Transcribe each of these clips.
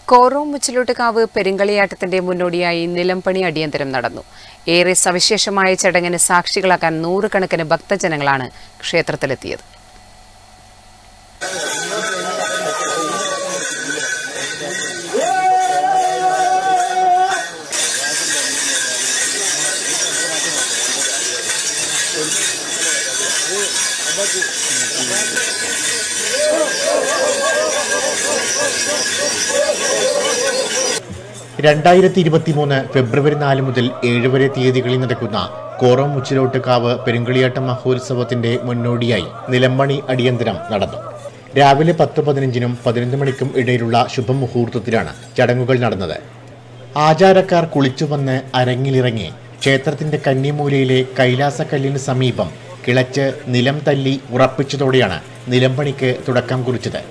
കോറോം മുച്ചിലോട്ടുകാവ് പെരുങ്കളിയാട്ടത്തിന്റെ മുന്നോടിയായി നിലംപണി അടിയന്തരം നടന്നു. ഏറെ സവിശേഷമായ ചടങ്ങിന് സാക്ഷികളാക്കാൻ നൂറുകണക്കിന് ഭക്തജനങ്ങളാണ് ക്ഷേത്രത്തിലെത്തിയത്. ഫെബ്രുവരി 4 മുതൽ 7 വരെ തീയതികളിൽ നടക്കുന്ന കോറോം മുച്ചിലോട്ടുകാവ് പെരുങ്കളിയാട്ട മഹോത്സവത്തിന്റെ മുന്നോടിയായി നിലംപണി അടിയന്തരം നടന്നു. രാവിലെ 10:15-നും 11 മണിക്കും ഇടയിലുള്ള ശുഭമുഹൂർത്തത്തിലാണ് ചടങ്ങുകൾ നടന്നത്. ആചാരക്കാർ കുളിച്ചുവന്ന് അരങ്ങിലിറങ്ങി ക്ഷേത്രത്തിന്റെ കന്നിമൂലയിലെ കൈലാസക്കല്ലിന് സമീപം കിളച്ച് നിലം തല്ലി ഉറപ്പിച്ചതോടെയാണ് നിലംപണിക്ക് തുടക്കം കുറിച്ചത്.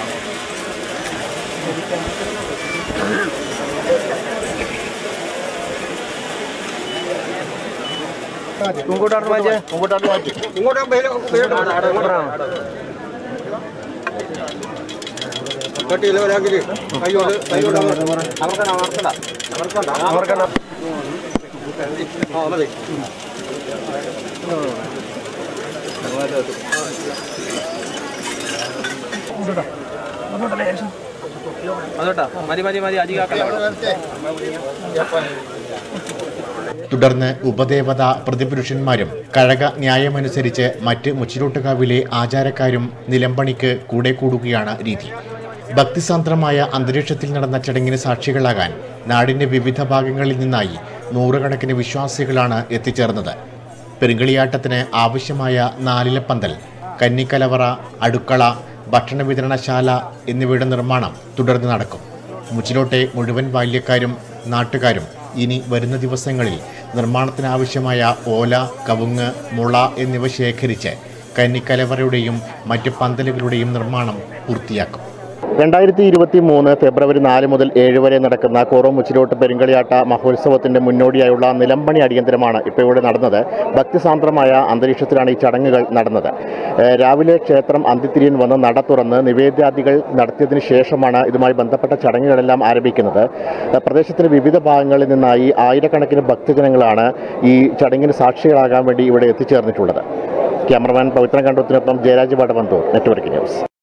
തുടർന്ന് ഉപദേവത പ്രതിപുരുഷന്മാരും കഴക ന്യായമനുസരിച്ച് മറ്റ് മുച്ചിലോട്ടുകാവിലെ ആചാരക്കാരും നിലംപണിക്ക് കൂടെ കൂടുകയാണ് രീതി. ഭക്തിസാന്ദ്രമായ അന്തരീക്ഷത്തിൽ നടന്ന ചടങ്ങിന് സാക്ഷികളാകാൻ നാടിന്റെ വിവിധ ഭാഗങ്ങളിൽ നിന്നായി നൂറുകണക്കിന് വിശ്വാസികളാണ് എത്തിച്ചേർന്നത്. പെരുങ്കളിയാട്ടത്തിന് ആവശ്യമായ നാലിലപ്പന്തൽ, കന്നിക്കലവറ, അടുക്കള, ഭക്ഷണ വിതരണശാല എന്നിവയുടെ നിർമ്മാണം തുടർന്ന് നടക്കും. മുച്ചിലോട്ടെ മുഴുവൻ ബാല്യക്കാരും നാട്ടുകാരും ഇനി വരുന്ന ദിവസങ്ങളിൽ നിർമ്മാണത്തിനാവശ്യമായ ഓല, കവുങ്ങ്, മുള എന്നിവ ശേഖരിച്ച് കന്നിക്കലവറയുടെയും മറ്റ് പന്തലുകളുടെയും നിർമ്മാണം പൂർത്തിയാക്കും. 2023 ഫെബ്രുവരി 4 മുതൽ 7 വരെ നടക്കുന്ന കോറോം മുച്ചിലോട്ട് പെരുങ്കളിയാട്ട മഹോത്സവത്തിന്റെ മുന്നോടിയായുള്ള നിലംപണി അടിയന്തരമാണ് ഇപ്പോൾ ഇവിടെ നടന്നത്. ഭക്തിസാന്ദ്രമായ അന്തരീക്ഷത്തിലാണ് ഈ ചടങ്ങുകൾ നടന്നത്. രാവിലെ ക്ഷേത്രം അന്തിത്തിരിയൻ വന്ന് നട തുറന്ന് നിവേദ്യാദികൾ നടത്തിയതിനു ശേഷമാണ് ഇതുമായി ബന്ധപ്പെട്ട ചടങ്ങുകളെല്ലാം ആരംഭിക്കുന്നത്. പ്രദേശത്തിന്റെ വിവിധ ഭാഗങ്ങളിൽ നിന്നായി ആയിരക്കണക്കിന് ഭക്തജനങ്ങളാണ് ഈ ചടങ്ങിന് സാക്ഷികളാകാൻ വേണ്ടി ഇവിടെ എത്തിച്ചേർന്നിട്ടുള്ളത്. ക്യാമറമാൻ പവിത്രൻ കണ്ടത്തിനൊപ്പം ജയരാജ് വടവന്തൂർ, നെറ്റ്വർക്ക് ന്യൂസ്.